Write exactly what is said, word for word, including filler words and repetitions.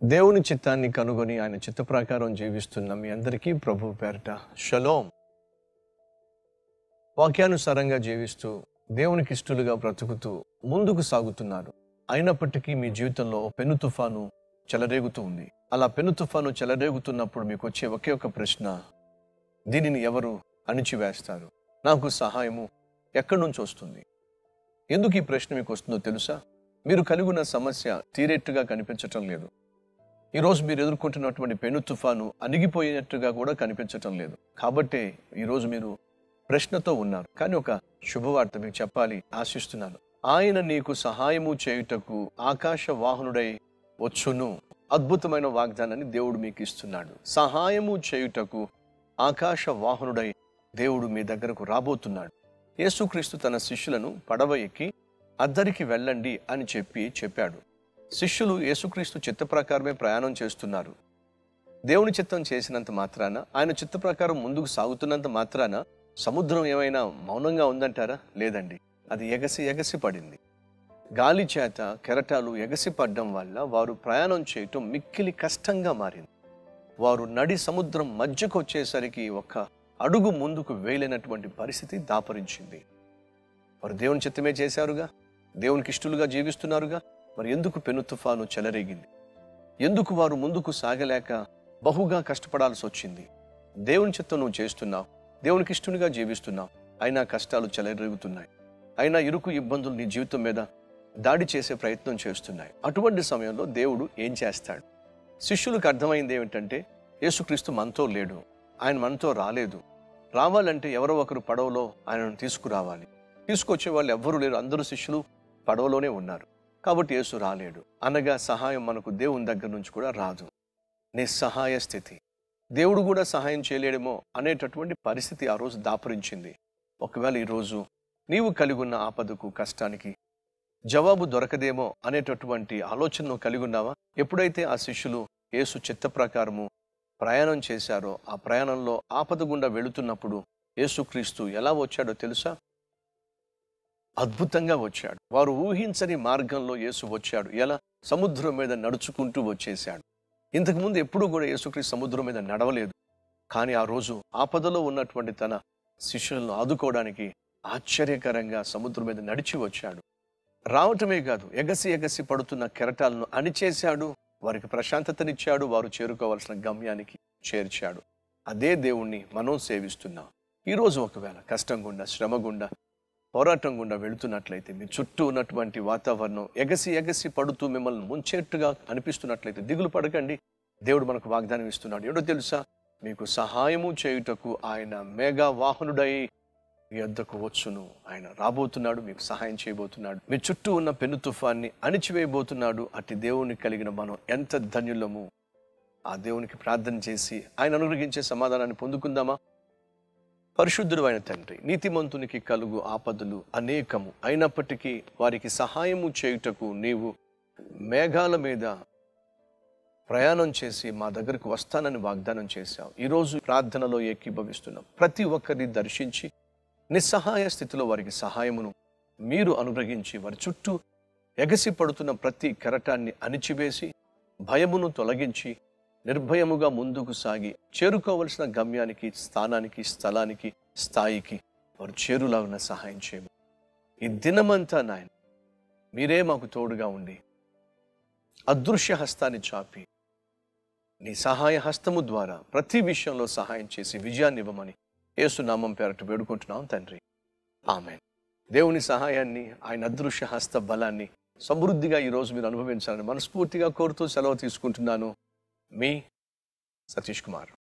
దేవుని చిత్తాన్ని కనుగొని ఆయన చిత్త ప్రకారం జీవిస్తున్న మీ అందరికీ ప్రభు పేరిట షలోమ్. వాక్యానుసారంగా జీవిస్తూ దేవునికి ఇష్టలుగా బ్రతుకుతూ ముందుకు సాగుతున్నారు. అయినప్పటికీ మీ జీవితంలో పెను తుఫాను చెలరేగుతూ ఉంది. అలా పెను తుఫాను చెలరేగుతున్నప్పుడు మీకు వచ్చే ఒకే ఒక ప్రశ్న, దీనిని ఎవరు అణిచివేస్తారు? నాకు సహాయము ఎక్కడి నుంచి వస్తుంది? ఎందుకు ఈ ప్రశ్న మీకు వస్తుందో తెలుసా? మీరు కలిగి ఉన్న సమస్య తీరేట్టుగా కనిపించటం లేదు. ఈరోజు మీరు ఎదుర్కొంటున్నటువంటి పెను తుఫాను అణిగిపోయినట్టుగా కూడా కనిపించటం లేదు. కాబట్టే ఈరోజు మీరు ప్రశ్నతో ఉన్నారు. కానీ ఒక శుభవార్త మీకు చెప్పాలి ఆశిస్తున్నాను. ఆయన నీకు సహాయము చేయుటకు ఆకాశ వాహనుడై వచ్చును. అద్భుతమైన వాగ్దానాన్ని దేవుడు మీకు ఇస్తున్నాడు. సహాయము చేయుటకు ఆకాశ వాహనుడై దేవుడు మీ దగ్గరకు రాబోతున్నాడు. యేసుక్రీస్తు తన శిష్యులను పడవ ఎక్కి అద్దరికి వెళ్ళండి అని చెప్పి చెప్పాడు. శిష్యులు యేసుక్రీస్తు చిత్త ప్రకారమే ప్రయాణం చేస్తున్నారు. దేవుని చిత్తం చేసినంత మాత్రాన, ఆయన చిత్త ప్రకారం ముందుకు సాగుతున్నంత మాత్రాన సముద్రం ఏమైనా మౌనంగా ఉందంటారా? లేదండి. అది ఎగసి ఎగసి పడింది. గాలి చేత కెరటాలు ఎగసి పడడం వల్ల వారు ప్రయాణం చేయటం మిక్కిలి కష్టంగా మారింది. వారు నడి సముద్రం మధ్యకు వచ్చేసరికి ఒక అడుగు ముందుకు వేయలేనటువంటి పరిస్థితి దాపరించింది. వారు దేవుని చిత్తమే చేశారుగా, దేవునికి ఇష్టలుగా జీవిస్తున్నారుగా, మరి ఎందుకు పెను తుఫాను చెలరేగింది? ఎందుకు వారు ముందుకు సాగలేక బహుగా కష్టపడాల్సి వచ్చింది? దేవుని చిత్తం నువ్వు చేస్తున్నావు, దేవునికి ఇష్టలుగా జీవిస్తున్నావు, అయినా కష్టాలు చెలరేగుతున్నాయి. అయినా ఇరుకు ఇబ్బందులు నీ జీవితం మీద దాడి చేసే ప్రయత్నం చేస్తున్నాయి. అటువంటి సమయంలో దేవుడు ఏం చేస్తాడు? శిష్యులకు అర్థమైంది ఏమిటంటే, యేసుక్రీస్తు మనతో లేడు, ఆయన మనతో రాలేదు. రావాలంటే ఎవరో ఒకరు పడవలో ఆయనను తీసుకురావాలి. తీసుకొచ్చే వాళ్ళు ఎవ్వరూ లేరు. అందరూ శిష్యులు పడవలోనే ఉన్నారు. కాబట్టి యేసు రాలేడు అనగా సహాయం మనకు దేవుని దగ్గర నుంచి కూడా రాదు. నిస్సహాయ స్థితి. దేవుడు కూడా సహాయం చేయలేడేమో అనేటటువంటి పరిస్థితి ఆ రోజు దాపురించింది. ఒకవేళ ఈరోజు నీవు కలిగి ఉన్న ఆపదకు, కష్టానికి జవాబు దొరకదేమో అనేటటువంటి ఆలోచనను కలిగి ఉన్నావా? ఎప్పుడైతే ఆ శిష్యులు యేసు చిత్త ప్రకారము ప్రయాణం చేశారో, ఆ ప్రయాణంలో ఆపద గుండా వెళుతున్నప్పుడు యేసుక్రీస్తు ఎలా వచ్చాడో తెలుసా? అద్భుతంగా వచ్చాడు. వారు ఊహించని మార్గంలో యేసు వచ్చాడు. ఎలా? సముద్రం మీద నడుచుకుంటూ వచ్చేశాడు. ఇంతకుముందు ఎప్పుడూ కూడా యేసుక్రీస్తు సముద్రం మీద నడవలేదు. కానీ ఆ రోజు ఆపదలో ఉన్నటువంటి తన శిష్యులను ఆదుకోవడానికి ఆశ్చర్యకరంగా సముద్రం మీద నడిచి వచ్చాడు. రావటమే కాదు, ఎగసి ఎగసి పడుతున్న కెరటాలను అణిచేశాడు. వారికి ప్రశాంతతనిచ్చాడు. వారు చేరుకోవాల్సిన గమ్యానికి చేర్చాడు. అదే దేవుణ్ణి మనం సేవిస్తున్నాం. ఈరోజు ఒకవేళ కష్టం గుండా, శ్రమ గుండా, పోరాటం గుండా వెళుతున్నట్లయితే, మీ చుట్టూ ఉన్నటువంటి వాతావరణం ఎగసి ఎగసి పడుతూ మిమ్మల్ని ముంచేట్టుగా అనిపిస్తున్నట్లయితే దిగులు పడకండి. దేవుడు మనకు వాగ్దానం ఇస్తున్నాడు. ఏడో తెలుసా? మీకు సహాయము చేయుటకు ఆయన మేఘా వాహనుడై మీ వద్దకు వచ్చును. ఆయన రాబోతున్నాడు, మీకు సహాయం చేయబోతున్నాడు. మీ చుట్టూ ఉన్న పెను తుఫాన్ని అణిచివేయబోతున్నాడు. అట్టి దేవుని కలిగిన మనం ఎంత ధన్యులము. ఆ దేవునికి ప్రార్థన చేసి ఆయన అనుగ్రహించే సమాధానాన్ని పొందుకుందామా? పరిశుద్ధుడు అయిన తండ్రి, నీతిమంతునికి కలుగు ఆపదలు అనేకము, అయినప్పటికీ వారికి సహాయము చేయుటకు నీవు మేఘాల మీద ప్రయాణం చేసి మా దగ్గరకు వస్తానని వాగ్దానం చేశావు. ఈరోజు ప్రార్థనలో ఏకీభవిస్తున్నాం. ప్రతి ఒక్కరిని దర్శించి నిస్సహాయ స్థితిలో వారికి సహాయమును మీరు అనుగ్రహించి, వారి చుట్టూ ఎగసి పడుతున్న ప్రతి కెరటాన్ని అణిచివేసి, భయమును తొలగించి నిర్భయముగా ముందుకు సాగి చేరుకోవలసిన గమ్యానికి, స్థానానికి, స్థలానికి, స్థాయికి వారు చేరులాగున సహాయం చేయము. ఈ దినమంతా నాయన మీరే మాకు తోడుగా ఉండి అదృశ్య హస్తాన్ని చాపి నీ సహాయ హస్తము ద్వారా ప్రతి విషయంలో సహాయం చేసి విజయాన్ని ఇవ్వమని యేసు నామం పేరట వేడుకుంటున్నాం తండ్రి. ఆమేన్. దేవుని సహాయాన్ని, ఆయన అదృశ్య హస్త బలాన్ని సమృద్ధిగా ఈరోజు మీరు అనుభవించాలని మనస్ఫూర్తిగా కోరుతూ సెలవు తీసుకుంటున్నాను. మీ సతీష్ కుమార్.